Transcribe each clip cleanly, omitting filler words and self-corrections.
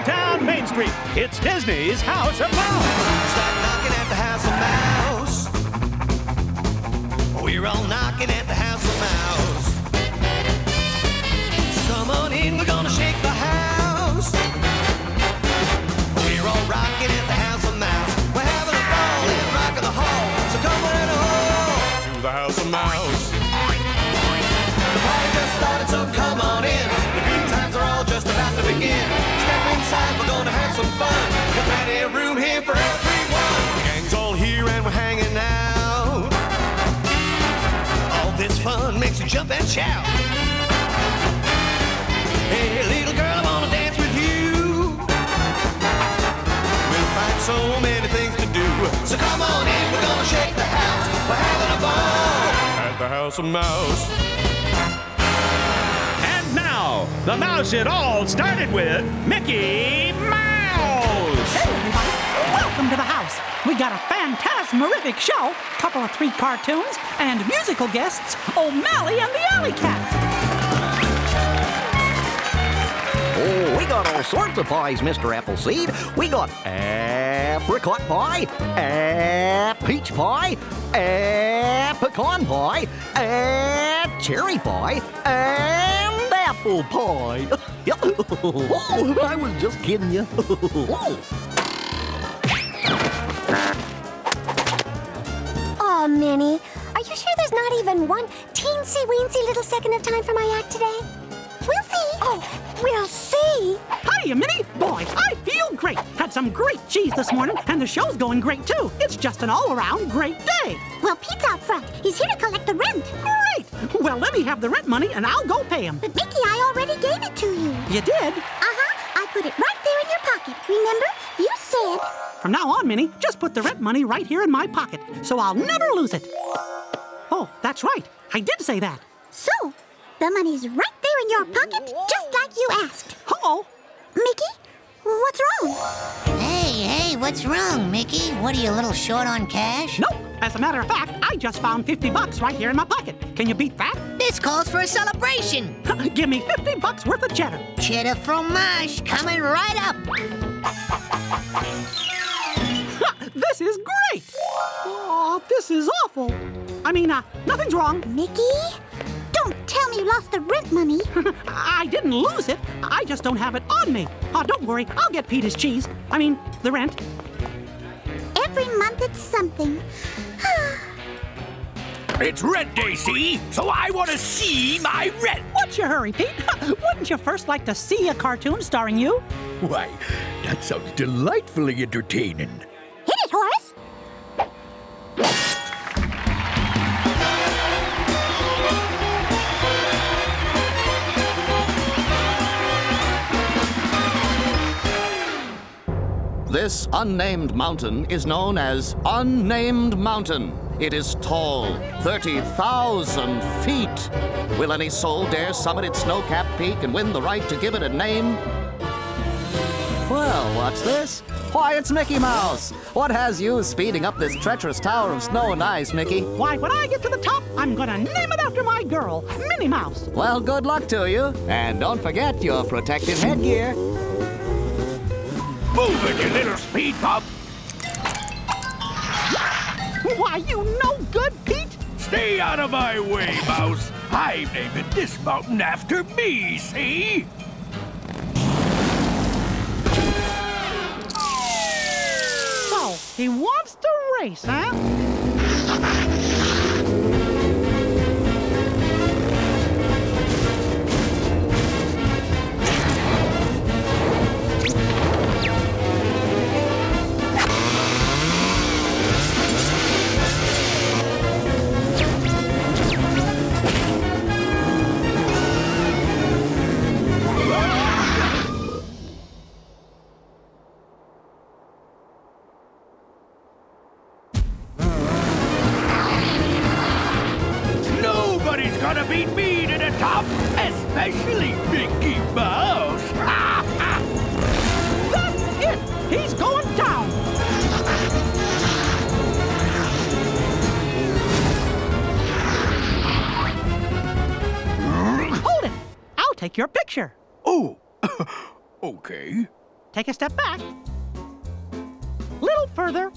downtown Main Street. It's Disney's House of Mouse. Start knocking at the House of Mouse. We're all knocking at the House of Mouse. Come on in, we're gonna shake the house. We're all rocking at the House of Mouse. We're having a ball and rocking the hall. So come on home to the House of Mouse. The party just started, so come on in. The good times are all just about to begin. Step inside, we're gonna have some fun. There's plenty of room here for everyone. The gang's all here and we're hanging out. All this fun makes you jump and shout. Hey, little girl, I wanna dance with you. We'll find so many things to do. So come on in, we're gonna shake the house. We're having a ball at the House of Mouse. And now, the mouse it all started with, Mickey Mouse. Hey, everybody. Welcome to the house. We got a phantasmerific show, couple of 3 cartoons, and musical guests, O'Malley and the Alley Cats. Oh, we got all sorts of pies, Mr. Appleseed. We got apricot pie, peach pie, pecan pie, cherry pie, and apple pie. Oh, I was just kidding you. Oh, Minnie, are you sure there's not even one teensy-weensy little second of time for my act today? We'll see. Oh, we'll see. Hiya, Minnie. Boy, I feel great. Had some great cheese this morning, and the show's going great, too. It's just an all-around great day. Well, Pete's out front. He's here to collect the rent. Great. Well, let me have the rent money, and I'll go pay him. But, Mickey, I already gave it to you. You did? Uh-huh. I put it right there in your pocket. Remember? You said... From now on, Minnie, just put the rent money right here in my pocket, so I'll never lose it. Oh, that's right. I did say that. So, the money's right there in your pocket, just like you asked. Uh-oh. Mickey, what's wrong? Hey, what's wrong, Mickey? What, are you a little short on cash? Nope. As a matter of fact, I just found $50 right here in my pocket. Can you beat that? This calls for a celebration. Give me $50 worth of cheddar. Cheddar fromage coming right up. This is great! Oh, this is awful. I mean, nothing's wrong. Mickey, don't tell me you lost the rent money. I didn't lose it. I just don't have it on me. Oh, don't worry. I'll get Pete his cheese. I mean, the rent. Every month it's something. It's rent day, see? So I want to see my rent. What's your hurry, Pete? Wouldn't you first like to see a cartoon starring you? Why, that sounds delightfully entertaining. Hit it, Horace. This unnamed mountain is known as Unnamed Mountain. It is tall, 30,000 feet. Will any soul dare summit its snow-capped peak and win the right to give it a name? Well, what's this? Why, it's Mickey Mouse. What has you speeding up this treacherous tower of snow and ice, Mickey? Why, when I get to the top, I'm gonna name it after my girl, Minnie Mouse. Well, good luck to you. And don't forget your protective headgear. Move it, you little speed bump. Why, you no good, Pete. Stay out of my way, Mouse. I'm naming this mountain after me, see? So, he wants to race, huh? Nobody's gonna beat me to the top, especially Mickey Mouse. That's it! He's going down! Hold it! I'll take your picture. Oh, okay. take a step back. Little further.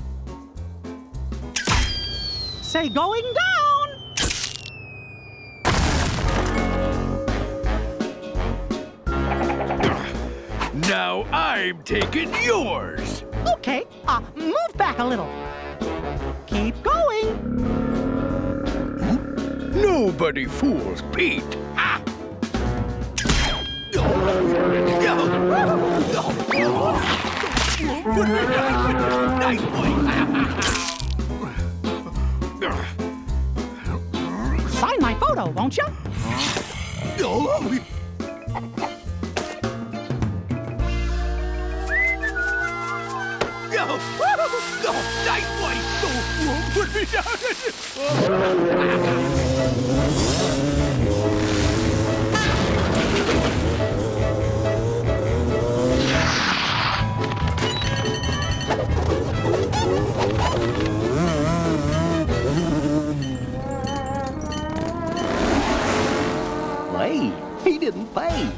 Say going down. Now I'm taking yours. Okay, move back a little. Keep going. Nobody fools Pete. Ah. Nice boy. Sign my photo, won't you? Nice boy. Put me Hey, he didn't pay.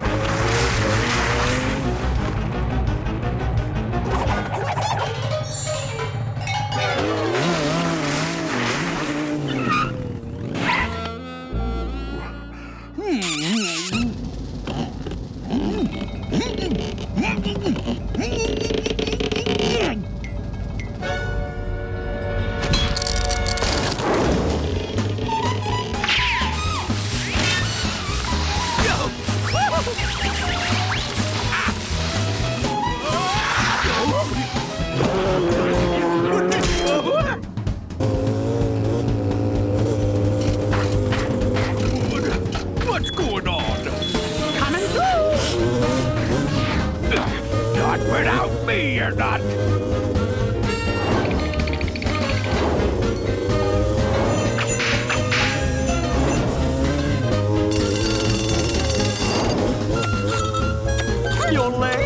What's going on? Coming through. Not without me, you're not. Your leg.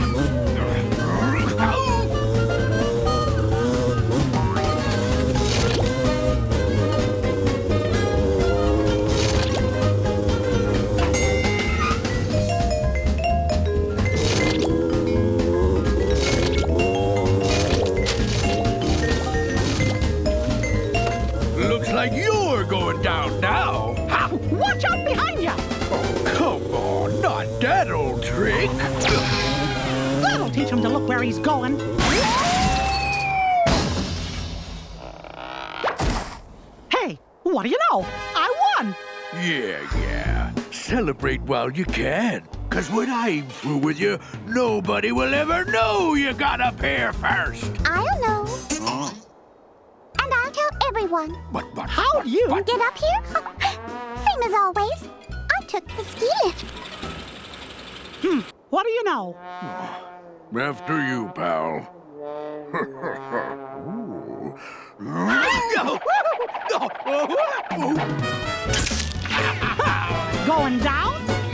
Looks like you're going down now. Ha! Watch out behind you. Come on, not that old trick. That'll teach him to look where he's going. Hey, what do you know? I won. Yeah. Celebrate while you can. 'Cause when I'm through with you, nobody will ever know you got up here first. I'll know. And I'll tell everyone. What? How do you? Get up here? Same as always. I took the ski lift. What do you know? After you, pal. Going down?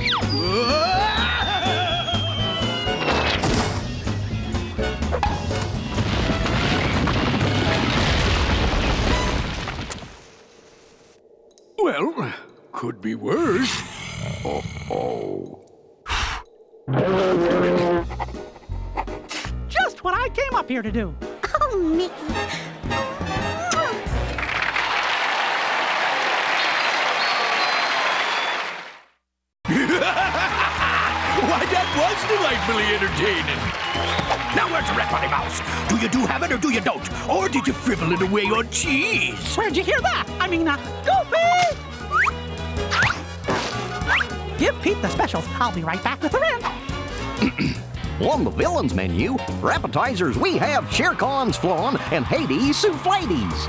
Well, could be worse. Uh-oh. Just what I came up here to do. Oh, Mickey. Why, that was delightfully entertaining. Now, where's the red bunny mouse? Do you do have it or do you don't? Or did you fribble it away on cheese? Where'd you hear that? I mean, Goofy! Give Pete the specials. I'll be right back with the rent. On the villains menu, for appetizers, we have Shere Khan's flan and Hades soufflates.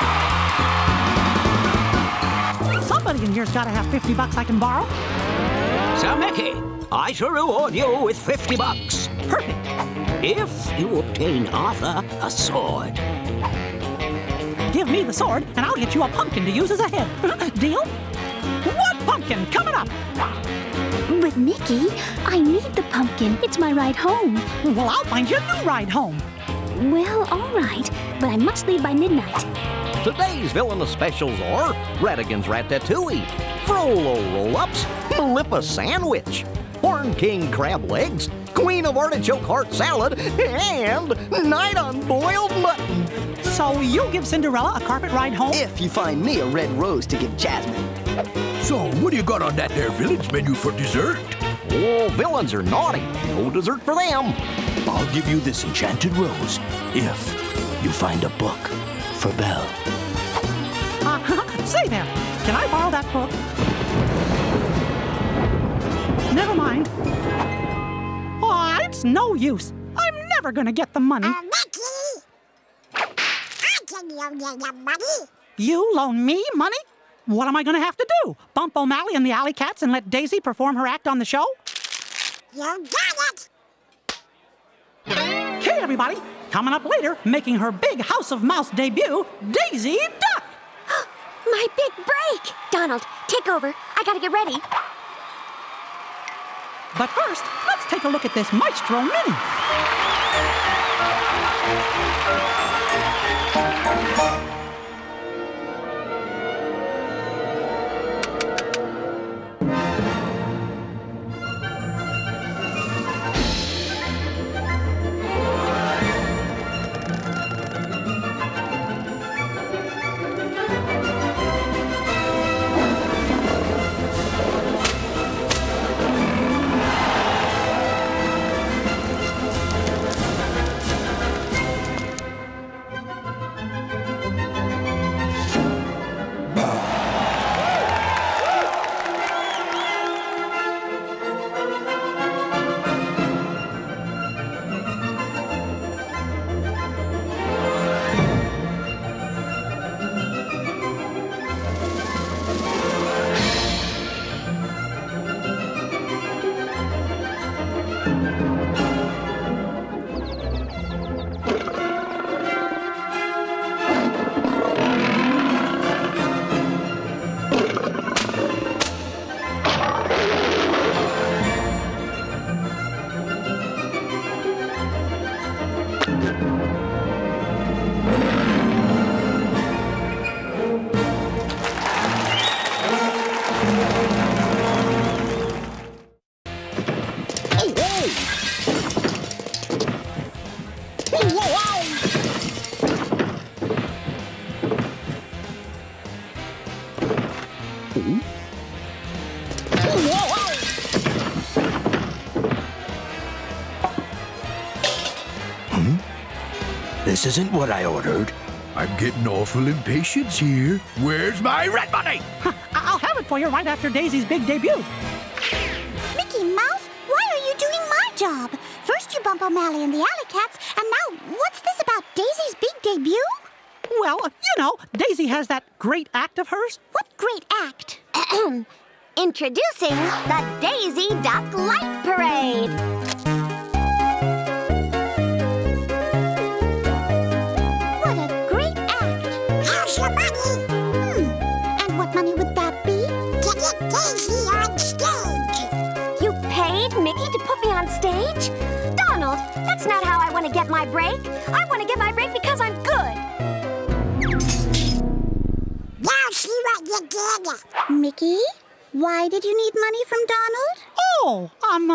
Somebody in here's got to have $50 I can borrow. So, Mickey, I shall reward you with $50. Perfect. If you obtain Arthur a sword. Give me the sword, and I'll get you a pumpkin to use as a head. Deal? One pumpkin coming up. But, Mickey, I need the pumpkin. It's my ride home. Well, I'll find you a new ride home. Well, all right. But I must leave by midnight. Today's villainous specials are Ratigan's Ratatouille, Frollo Roll-Ups, Melippa Sandwich, Corn King crab legs, Queen of Artichoke heart salad, and Night on boiled mutton. So you give Cinderella a carpet ride home? If you find me a red rose to give Jasmine. So, what do you got on that there village menu for dessert? Oh, villains are naughty. No dessert for them. I'll give you this enchanted rose if you find a book for Belle. Say there, can I borrow that book? Never mind. Oh, it's no use. I'm never gonna get the money. Mickey! I can loan you your money. You loan me money? What am I gonna have to do? Bump O'Malley and the Alley Cats and let Daisy perform her act on the show? You got it! Okay, everybody. Coming up later, making her big House of Mouse debut, Daisy Duck. My big break! Donald, take over. I gotta get ready. But first, let's take a look at this Maestro Mini. This isn't what I ordered. I'm getting awful impatient here. Where's my red money? I'll have it for you right after Daisy's big debut. Mickey Mouse, why are you doing my job? First you bump O'Malley and the Alley Cats, and now what's this about Daisy's big debut? Well, you know, Daisy has that great act of hers. What great act? Introducing the Daisy Duck Light Parade. What a great act. How's your money? And what money would that be? To get Daisy on stage. You paid Mickey to put me on stage? Donald, that's not how I want to get my break. I want to get my break because I'm good. Now see what you did. Mickey, why did you need money from Donald? Oh,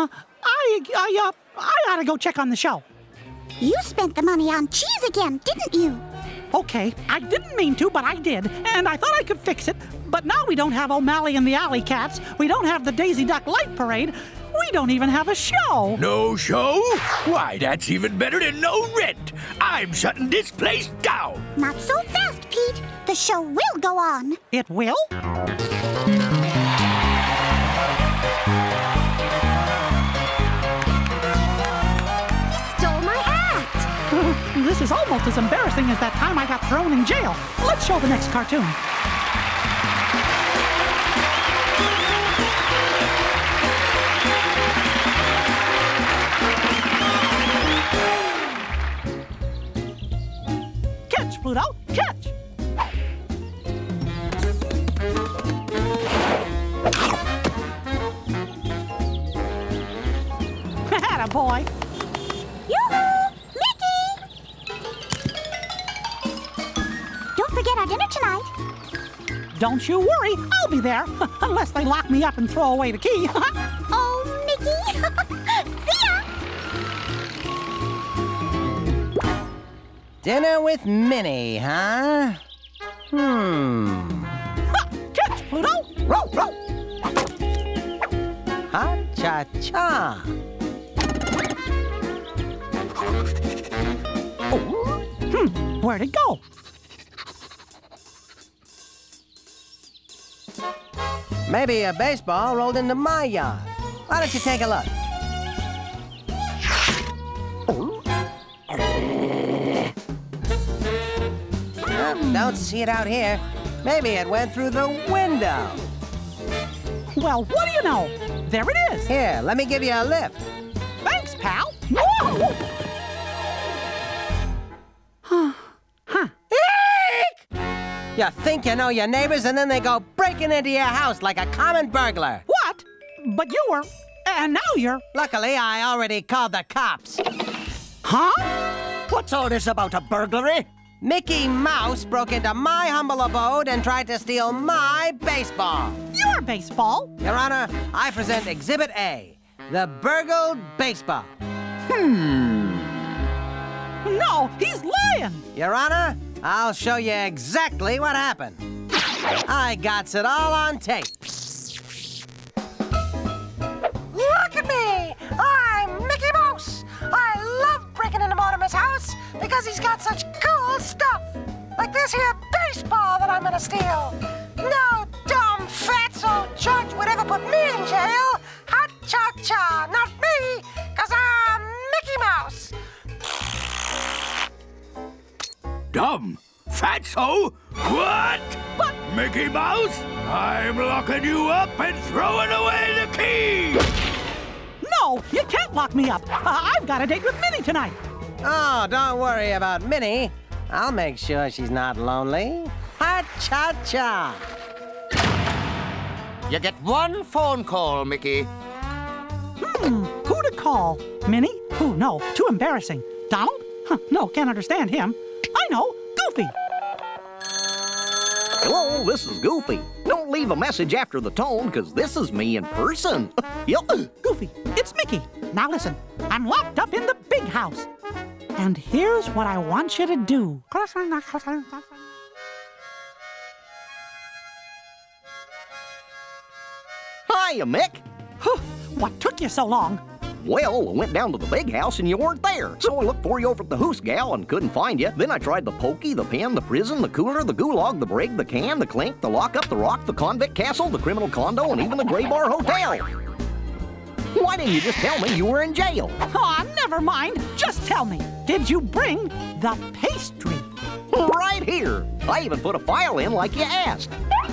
I gotta go check on the show. You spent the money on cheese again, didn't you? Okay, I didn't mean to, but I did, and I thought I could fix it. But now we don't have O'Malley and the Alley Cats. We don't have the Daisy Duck Light Parade. We don't even have a show. No show? Why, that's even better than no rent. I'm shutting this place down. Not so fast, Pete. The show will go on. It will? Stole my act. This is almost as embarrassing as that time I got thrown in jail. Let's show the next cartoon. Catch, Pluto, catch! Attaboy. Yoo-hoo! Mickey! Don't forget our dinner tonight. Don't you worry, I'll be there. Unless they lock me up and throw away the key. Oh, Mickey! Dinner with Minnie, huh? Ha! Catch, Pluto! Row, row! Ha-cha-cha! Where'd it go? Maybe a baseball rolled into my yard. Why don't you take a look? Don't see it out here. Maybe it went through the window. Well, what do you know? There it is. Here, let me give you a lift. Thanks, pal. Whoa! Eek! You think you know your neighbors, and then they go breaking into your house like a common burglar. What? But you were, and now you're... Luckily, I already called the cops. Huh? What's all this about a burglary? Mickey Mouse broke into my humble abode and tried to steal my baseball. Your baseball? Your Honor, I present Exhibit A, the burgled baseball. No, he's lying. Your Honor, I'll show you exactly what happened. I got it all on tape. Look at me! I'm Mickey Mouse! I love breaking into Mortimer's house because he's got such cool stuff! Like this here baseball that I'm gonna steal! No dumb fatso judge would ever put me in jail! Ha-cha-cha! Not me! Cause I'm Mickey Mouse! Dumb? Fatso? What? But... Mickey Mouse? I'm locking you up and throwing away the key! No, you can't lock me up. I've got a date with Minnie tonight. Oh, don't worry about Minnie. I'll make sure she's not lonely. Ha-cha-cha! You get one phone call, Mickey. Who to call? Minnie? Oh, no, too embarrassing. Donald? No, can't understand him. I know, Goofy. Hello, this is Goofy. Don't leave a message after the tone, because this is me in person. Yep. Goofy, it's Mickey. Now listen, I'm locked up in the big house. And here's what I want you to do. Hiya, Mick. What took you so long? Well, I went down to the big house and you weren't there. So I looked for you over at the Hoos Gal and couldn't find you. Then I tried the pokey, the pen, the prison, the cooler, the gulag, the brig, the can, the clink, the lockup, the rock, the convict castle, the criminal condo, and even the Gray Bar Hotel. Why didn't you just tell me you were in jail? Aw, never mind. Just tell me, did you bring the pastry? Right here. I even put a file in like you asked.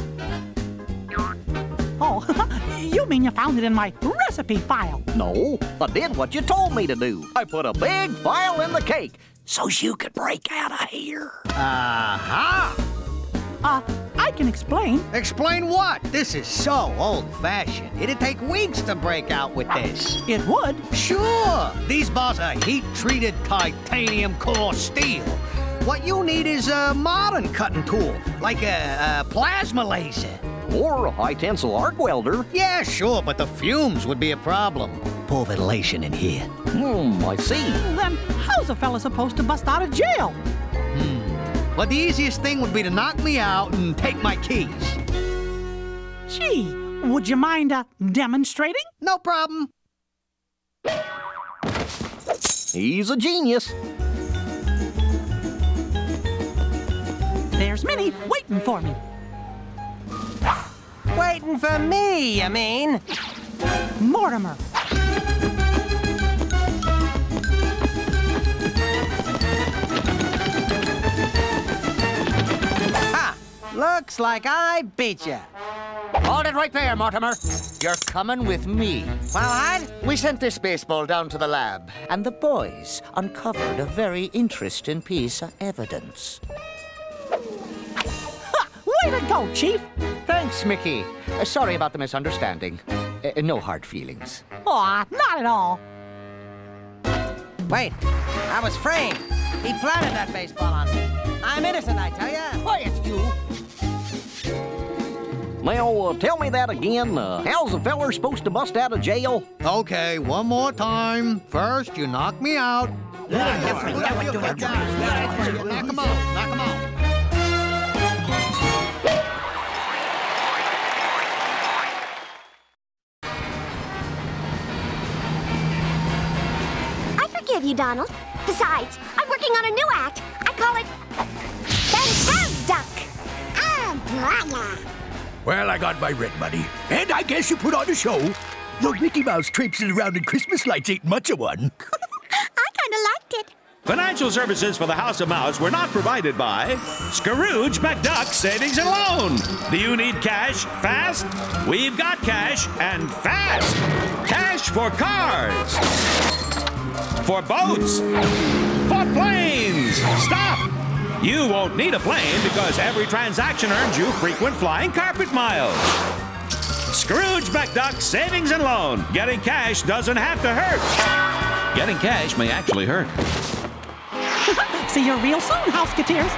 Oh, you mean you found it in my recipe file? No, I did what you told me to do. I put a big file in the cake so you could break out of here. Aha! I can explain. Explain what? This is so old-fashioned. It'd take weeks to break out with this. It would? Sure. These bars are heat-treated titanium core steel. What you need is a modern cutting tool, like a plasma laser. Or a high-tensile arc welder. Yeah, sure, but the fumes would be a problem. Poor ventilation in here. I see. Then how's a fella supposed to bust out of jail? Well, the easiest thing would be to knock me out and take my keys. Gee, would you mind demonstrating? No problem. He's a genius. There's Minnie waiting for me. Waiting for me, you mean? Mortimer. Ha! Looks like I beat you. Hold it right there, Mortimer. You're coming with me. Well, we sent this baseball down to the lab, and the boys uncovered a very interesting piece of evidence. Way to go, Chief. Thanks, Mickey. Sorry about the misunderstanding. No hard feelings. Aw, not at all. Wait, I was framed. He planted that baseball on me. I'm innocent, I tell ya. Quiet, you. Now, tell me that again. How's a feller supposed to bust out of jail? Okay, one more time. First, you knock me out. Knock 'em off. Knock 'em off. I forgive you, Donald. Besides, I'm working on a new act. I call it Fantasduck. Oh, brother. Well, I got my rent money. And I guess you put on a show. Though Mickey Mouse traipsing around in Christmas lights ain't much of one. I kind of liked it. Financial services for the House of Mouse were not provided by Scrooge McDuck Savings and Loan. Do you need cash fast? We've got cash and fast. Cash for cars, for boats, for planes. Stop! You won't need a plane because every transaction earns you frequent flying carpet miles. Scrooge McDuck Savings and Loan. Getting cash doesn't have to hurt. Getting cash may actually hurt. See you real soon, Houseketeers.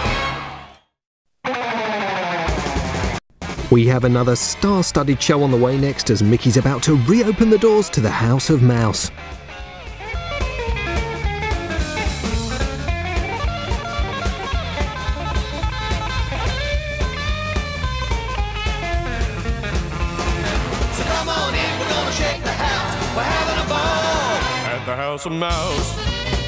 We have another star-studded show on the way next as Mickey's about to reopen the doors to the House of Mouse. Shake the house, we're having a ball at the House of Mouse.